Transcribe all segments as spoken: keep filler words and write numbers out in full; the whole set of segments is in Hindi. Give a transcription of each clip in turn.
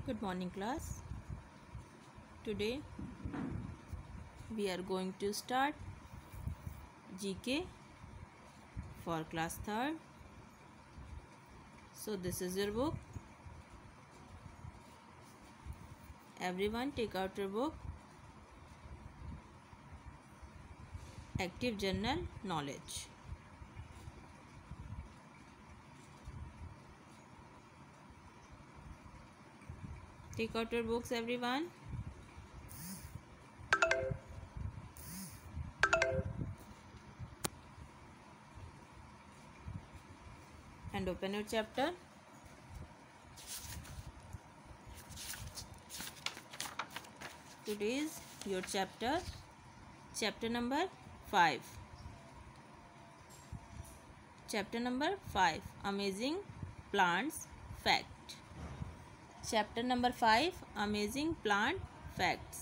Good morning, class. Today we are going to start G K for class third. So this is your book. Everyone take out your book. Active General Knowledge. Take out your books, everyone. And open your chapter. Today is your chapter, chapter number five. Chapter number five, Amazing Plants Fact. Chapter number five, amazing plant facts.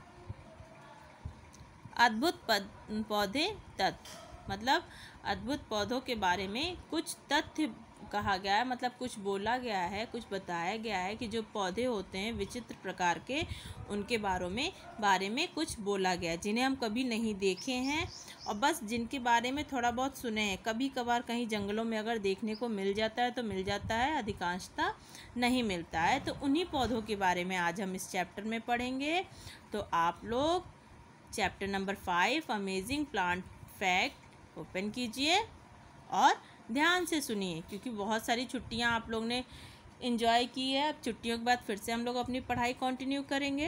अद्भुत पौधे तथ्य, मतलब अद्भुत पौधों के बारे में कुछ तथ्य कहा गया है, मतलब कुछ बोला गया है, कुछ बताया गया है कि जो पौधे होते हैं विचित्र प्रकार के, उनके बारे में बारे में कुछ बोला गया है जिन्हें हम कभी नहीं देखे हैं और बस जिनके बारे में थोड़ा बहुत सुने हैं। कभी कभार कहीं जंगलों में अगर देखने को मिल जाता है तो मिल जाता है, अधिकांशतः नहीं मिलता है। तो उन्हीं पौधों के बारे में आज हम इस चैप्टर में पढ़ेंगे। तो आप लोग chapter number five, amazing plant fact, open कीजिए और ध्यान से सुनिए, क्योंकि बहुत सारी छुट्टियां आप लोग ने एंजॉय की है। अब छुट्टियों के बाद फिर से हम लोग अपनी पढ़ाई कंटिन्यू करेंगे।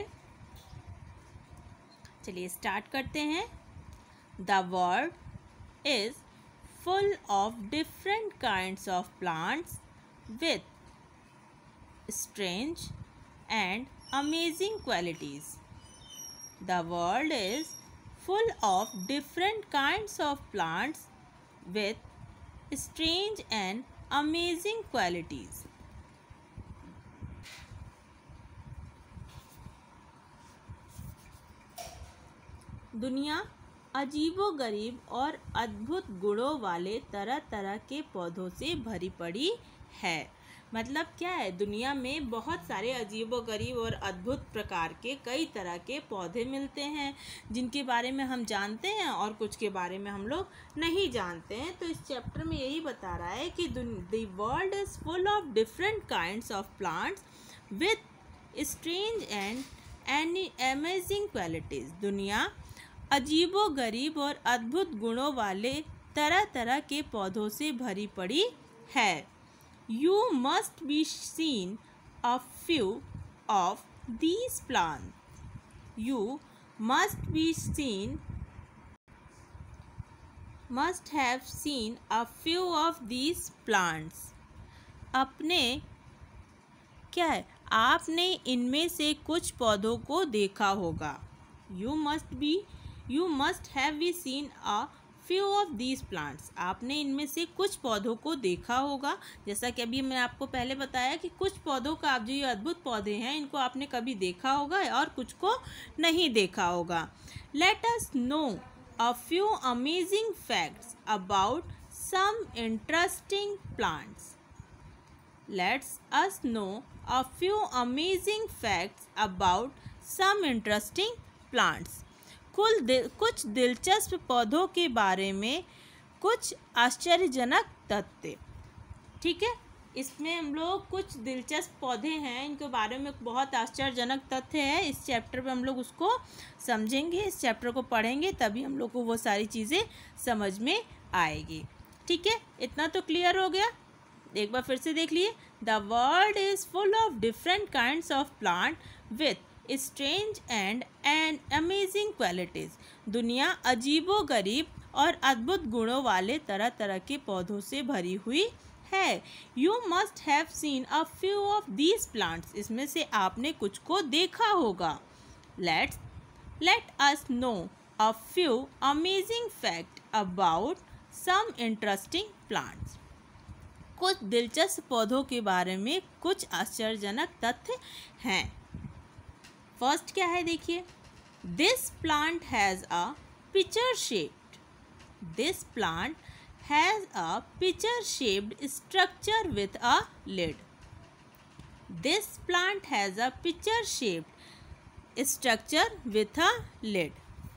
चलिए स्टार्ट करते हैं। The world is full of different kinds of plants with strange and amazing qualities. The world is full of different kinds of plants with strange and amazing qualities. दुनिया अजीबोगरीब और अद्भुत गुणों वाले तरह तरह के पौधों से भरी पड़ी है। मतलब क्या है, दुनिया में बहुत सारे अजीबोगरीब और अद्भुत प्रकार के कई तरह के पौधे मिलते हैं जिनके बारे में हम जानते हैं और कुछ के बारे में हम लोग नहीं जानते हैं। तो इस चैप्टर में यही बता रहा है कि the world is full of different kinds of plants with strange and any amazing qualities. दुनिया अजीबोगरीब और अद्भुत गुणों वाले तरह तरह के पौधों से भरी पड़ी है। You must be seen a few of these plants. You must be seen, must have seen a few of these plants. अपने क्या है, आपने इनमें से कुछ पौधों को देखा होगा। You must be, you must have be seen a few of these plants. आपने इनमें से कुछ पौधों को देखा होगा। जैसा कि अभी मैं आपको पहले बताया कि कुछ पौधों का, आप जो ये अद्भुत पौधे हैं, इनको आपने कभी देखा होगा और कुछ को नहीं देखा होगा। Let us know a few amazing facts about some interesting plants. Let's us know a few amazing facts about some interesting plants. कुल दिल, कुछ दिलचस्प पौधों के बारे में कुछ आश्चर्यजनक तथ्य। ठीक है, इसमें हम लोग कुछ दिलचस्प पौधे हैं, इनके बारे में बहुत आश्चर्यजनक तथ्य है। इस चैप्टर पे हम लोग उसको समझेंगे, इस चैप्टर को पढ़ेंगे, तभी हम लोग को वो सारी चीज़ें समझ में आएगी। ठीक है, इतना तो क्लियर हो गया। एक बार फिर से देख लिए। The world is full of different kinds of plant with strange and and amazing qualities. दुनिया अजीबोगरीब और अद्भुत गुणों वाले तरह तरह के पौधों से भरी हुई है। You must have seen a few of these plants. इसमें से आपने कुछ को देखा होगा। Let's let us know a few amazing fact about some interesting plants. कुछ दिलचस्प पौधों के बारे में कुछ आश्चर्यजनक तथ्य हैं। फर्स्ट क्या है, देखिए। This plant has a pitcher shaped this plant has a pitcher shaped structure with a lid. This plant has a picture shaped structure with a lid.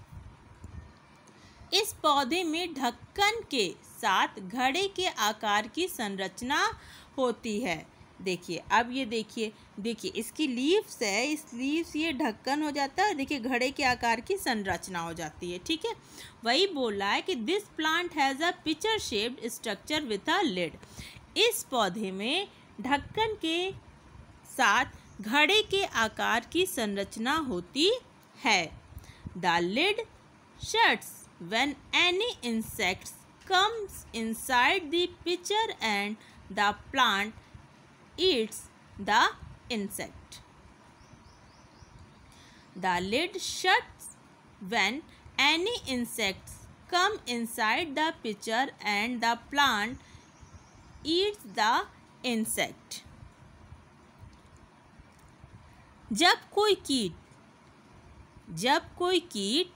इस पौधे में ढक्कन के साथ घड़े के आकार की संरचना होती है। देखिए, अब ये देखिए देखिए इसकी लीव्स है, इस लीव्स ये ढक्कन हो जाता है, देखिए घड़े के आकार की संरचना हो जाती है। ठीक है, वही बोल रहा है कि this plant has a picture shaped structure with a lid. इस पौधे में ढक्कन के साथ घड़े के आकार की संरचना होती है। The lid shuts when any insects comes inside the pitcher and the plant eats the insect. The lid shuts when any insects come inside the pitcher and the plant eats the insect. जब कोई कीट जब कोई कीट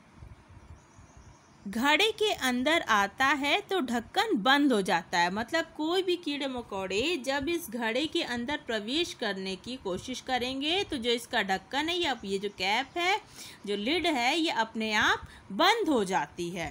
घड़े के अंदर आता है तो ढक्कन बंद हो जाता है। मतलब कोई भी कीड़े मकोड़े जब इस घड़े के अंदर प्रवेश करने की कोशिश करेंगे तो जो इसका ढक्कन है या ये जो कैप है, जो लिड है, ये अपने आप बंद हो जाती है।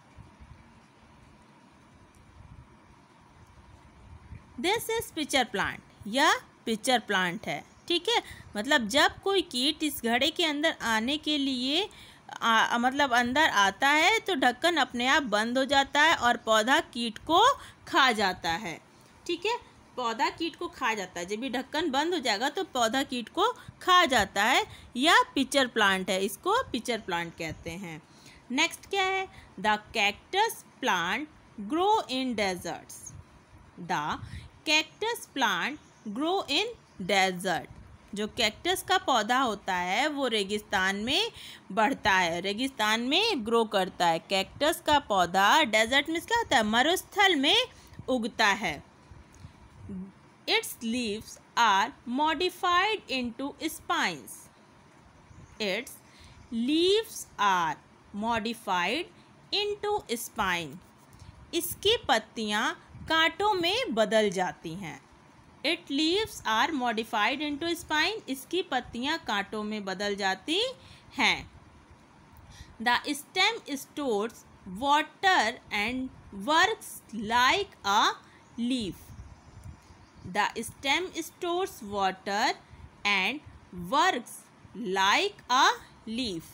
दिस इज पिक्चर प्लांट, यह पिक्चर प्लांट है। ठीक है, मतलब जब कोई कीट इस घड़े के अंदर आने के लिए आ, मतलब अंदर आता है तो ढक्कन अपने आप बंद हो जाता है और पौधा कीट को खा जाता है। ठीक है, पौधा कीट को खा जाता है। जब ये ढक्कन बंद हो जाएगा तो पौधा कीट को खा जाता है। यह पिक्चर प्लांट है, इसको पिक्चर प्लांट कहते हैं। नेक्स्ट क्या है? The cactus plant grow in deserts. The cactus plant grow in desert. जो कैक्टस का पौधा होता है वो रेगिस्तान में बढ़ता है, रेगिस्तान में ग्रो करता है। कैक्टस का पौधा डेजर्ट में क्या होता है? मरुस्थल में उगता है। Its leaves are modified into spines. Its leaves are modified into spine. इसकी पत्तियां कांटों में बदल जाती हैं। It leaves are modified into spine. इसकी पत्तियां कांटों में बदल जाती हैं। The stem stores water and works like a leaf. The stem stores water and works like a leaf.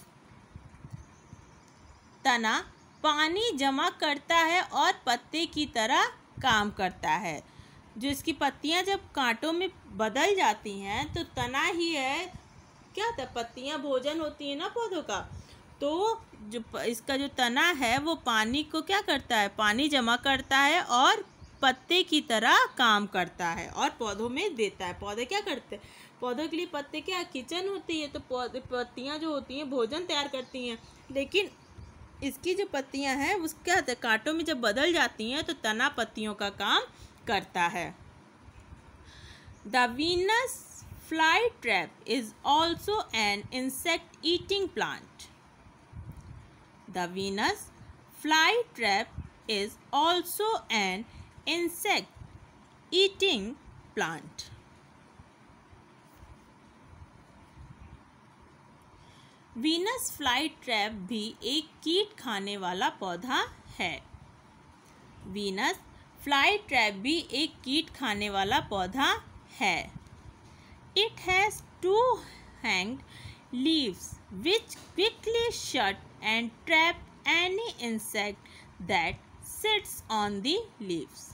तना पानी जमा करता है और पत्ते की तरह काम करता है। जो इसकी पत्तियां जब कांटों में बदल जाती हैं तो तना ही है, क्या होता है? पत्तियां भोजन होती है ना पौधों का, तो जो इसका जो तना है वो पानी को क्या करता है? पानी जमा करता है और पत्ते की तरह काम करता है और पौधों में देता है। पौधे क्या करते हैं? पौधों के लिए पत्ते क्या किचन होती है, तो पौधे पत्तियां जो होती हैं भोजन तैयार करती हैं। लेकिन इसकी जो पत्तियां हैं वो क्या होता है? कांटों में जब बदल जाती हैं तो तना पत्तियों का काम करता है। The Venus fly trap is also an insect eating plant. The Venus fly trap is also an insect eating plant. Venus fly trap भी एक कीट खाने वाला पौधा है। वीनस फ्लाई ट्रैप भी एक कीट खाने वाला पौधा है। It has two hanged leaves which quickly shut and trap any insect that sits on the leaves.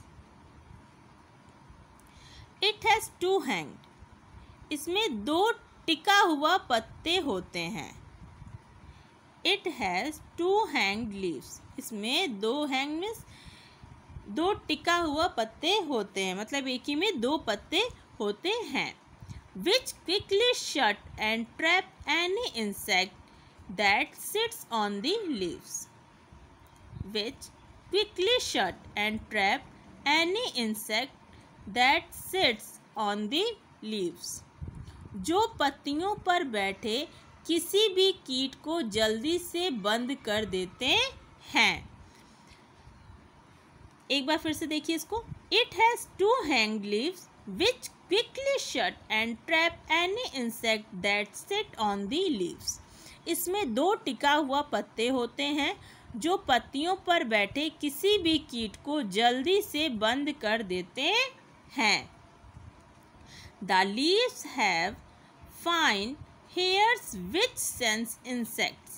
It has two hanged, इसमें दो टिका हुआ पत्ते होते हैं। It has two hanged leaves, इसमें दो हैंग मीन्स दो टिका हुआ पत्ते होते हैं, मतलब एक ही में दो पत्ते होते हैं। Which quickly shut and trap any insect that sits on the leaves. Which quickly shut and trap any insect that sits on the leaves. जो पत्तियों पर बैठे किसी भी कीट को जल्दी से बंद कर देते हैं। एक बार फिर से देखिए इसको। It has two hanged leaves which quickly shut and trap any insect that sit on the leaves. इसमें दो टिका हुआ पत्ते होते हैं जो पत्तियों पर बैठे किसी भी कीट को जल्दी से बंद कर देते हैं. The leaves have fine hairs which sense insects.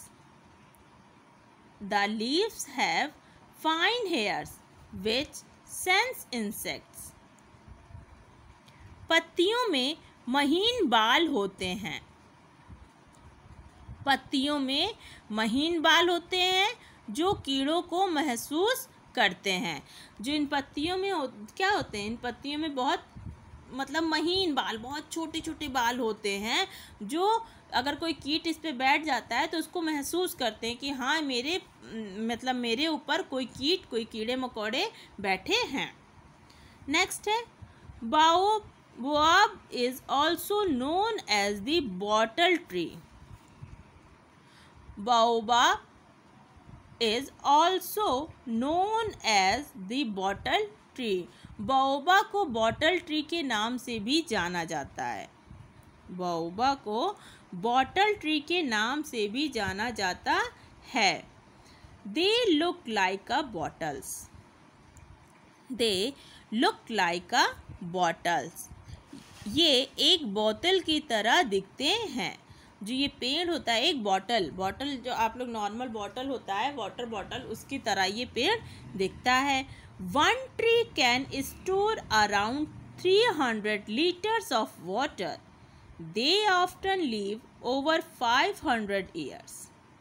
The leaves have fine hairs which sense insects. पत्तियों में महीन बाल होते हैं. पत्तियों में महीन बाल होते हैं जो कीड़ों को महसूस करते हैं. जो इन पत्तियों में हो, क्या होते हैं, इन पत्तियों में बहुत मतलब महीन बाल, बहुत छोटे छोटे बाल होते हैं जो अगर कोई कीट इस पे बैठ जाता है तो उसको महसूस करते हैं कि हाँ मेरे मतलब मेरे ऊपर कोई कीट, कोई कीड़े मकोड़े बैठे हैं. नेक्स्ट है baobab is also known as the bottle tree. Baobab is also known as the bottle tree. Baobab को बॉटल ट्री के नाम से भी जाना जाता है. बाओबा को बॉटल ट्री के नाम से भी जाना जाता है. They look like a bottles. They look like a bottles. ये एक बोतल की तरह दिखते हैं. जो ये पेड़ होता है, एक बॉटल बॉटल जो आप लोग नॉर्मल बॉटल होता है वाटर बॉटल, उसकी तरह ये पेड़ दिखता है. One tree can store around three hundred litres of water. They often live over five hundred years.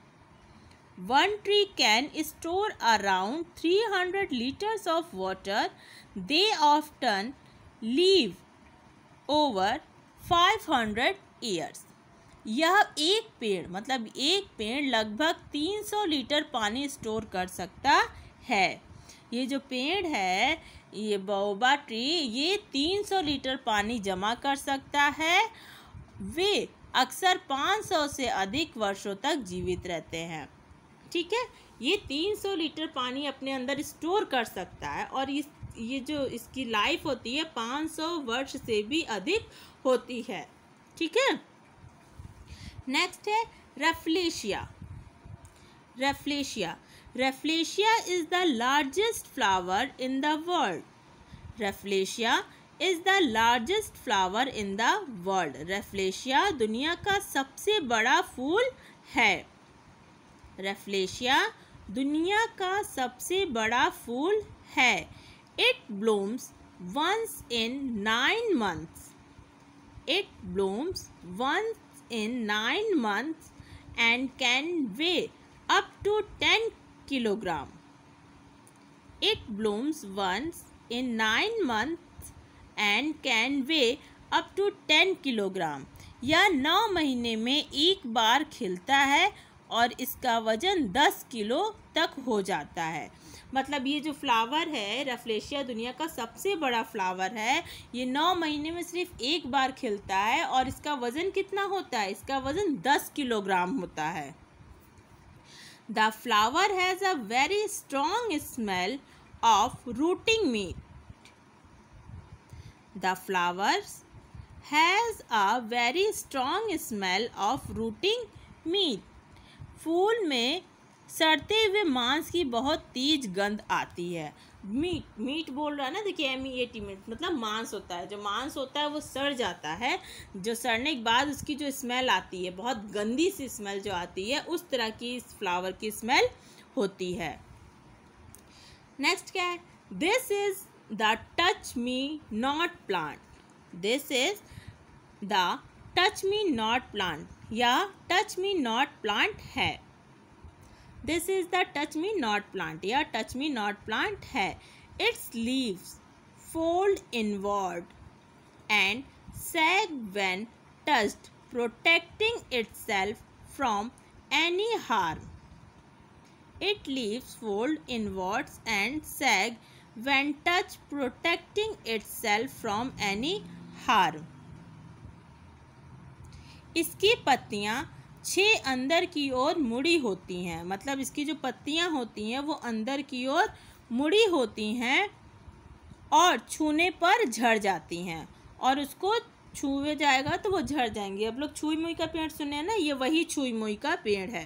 One tree can store around three hundred litres of water. They often live over five hundred years. यह एक पेड़ मतलब एक पेड़ लगभग तीन सौ लीटर पानी स्टोर कर सकता है. ये जो पेड़ है, ये बाओबा ट्री, ये तीन सौ लीटर पानी जमा कर सकता है. वे अक्सर पाँच सौ से अधिक वर्षों तक जीवित रहते हैं. ठीक है, ये तीन सौ लीटर पानी अपने अंदर स्टोर कर सकता है और इस ये जो इसकी लाइफ होती है पाँच सौ वर्ष से भी अधिक होती है. ठीक है. नेक्स्ट है rafflesia. Rafflesia rafflesia is the largest flower in the world. Rafflesia is the largest flower in the world. Rafflesia दुनिया का सबसे बड़ा फूल है. रेफ्लेशिया दुनिया का सबसे बड़ा फूल है. It blooms once in nine months. It blooms once in nine months and can weigh up to ten kilogram. It blooms once in nine months and can weigh up to ten kilogram. यह नौ महीने में एक बार खिलता है और इसका वजन दस किलो तक हो जाता है. मतलब ये जो फ्लावर है रेफ्लेशिया दुनिया का सबसे बड़ा फ्लावर है. ये नौ महीने में सिर्फ एक बार खिलता है और इसका वज़न कितना होता है? इसका वज़न दस किलोग्राम होता है. The flower has a very strong smell of rotting meat. The flowers has a very strong smell of rotting meat. फूल में सड़ते हुए मांस की बहुत तेज गंध आती है. मीट मीट बोल रहा है ना, देखिए M E A T meat मतलब मांस होता है. जो मांस होता है वो सड़ जाता है. जो सड़ने के बाद उसकी जो स्मेल आती है, बहुत गंदी सी स्मेल जो आती है, उस तरह की इस फ्लावर की स्मेल होती है. नेक्स्ट क्या है? This is the touch me not plant. This is the touch me not plant या टच मी नॉट प्लांट है. This is the touch me not plant या टच मी नॉट प्लांट है. Its leaves fold inward and sag when touched, protecting itself from any harm. It leaves fold inwards and sag when touched, protecting itself from any harm. इसकी पत्तियां छः अंदर की ओर मुड़ी होती हैं. मतलब इसकी जो पत्तियां होती हैं वो अंदर की ओर मुड़ी होती हैं और छूने पर झड़ जाती हैं, और उसको छुए जाएगा तो वो झड़ जाएंगे। अब लोग छुई मुई का पेड़ सुने हैं ना, ये वही छुई मुई का पेड़ है।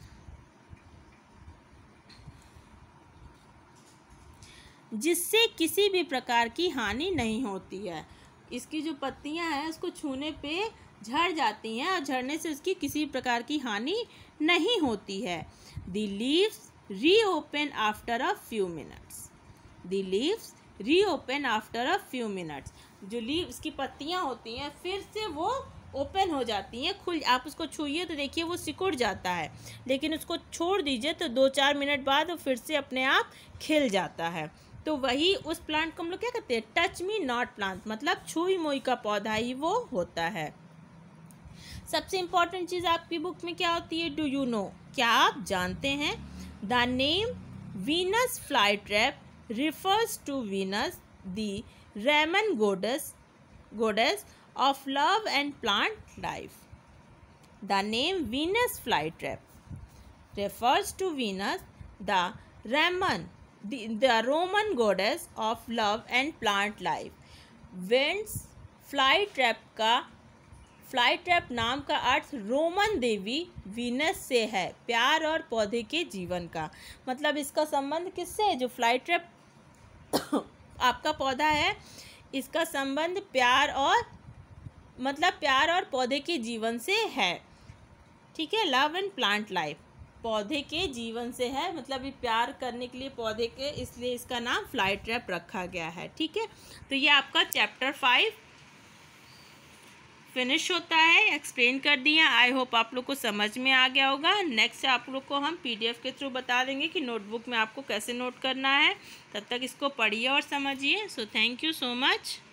जिससे किसी भी प्रकार की हानि नहीं होती है। इसकी जो पत्तियां हैं उसको छूने पे झड़ जाती हैं और झड़ने से उसकी किसी प्रकार की हानि नहीं होती है। The leaves reopen after a few minutes. The leaves reopen after a few minutes. जो लीव इसकी पत्तियां होती हैं फिर से वो ओपन हो जाती हैं, खुल। आप उसको छूइए तो देखिए वो सिकुड़ जाता है, लेकिन उसको छोड़ दीजिए तो दो चार मिनट बाद वो फिर से अपने आप खिल जाता है। तो वही उस प्लांट को हम लोग क्या कहते हैं, टच मी नॉट प्लांट, मतलब छुई मुई का पौधा ही वो होता है। सबसे इम्पॉर्टेंट चीज़ आपकी बुक में क्या होती है, डू यू नो, क्या आप जानते हैं? The name Venus fly trap refers to Venus, the Raman goddess, goddess of love and plant life. The name Venus flytrap refers to Venus, the Raman, the, the Roman goddess of love and plant life. Venus flytrap का फ्लाई ट्रैप नाम का अर्थ रोमन देवी वीनस से है, प्यार और पौधे के जीवन का। मतलब इसका संबंध किससे है? जो फ्लाई ट्रैप आपका पौधा है, इसका संबंध प्यार और मतलब प्यार और पौधे के जीवन से है। ठीक है, लव एंड प्लांट लाइफ, पौधे के जीवन से है, मतलब ये प्यार करने के लिए पौधे के, इसलिए इसका नाम फ्लाई ट्रैप रखा गया है। ठीक है, तो ये आपका चैप्टर फाइव फिनिश होता है, एक्सप्लेन कर दिया। आई होप आप लोग को समझ में आ गया होगा। नेक्स्ट आप लोग को हम पीडीएफ के थ्रू बता देंगे कि नोटबुक में आपको कैसे नोट करना है। तब तक इसको पढ़िए और समझिए। So thank you so much.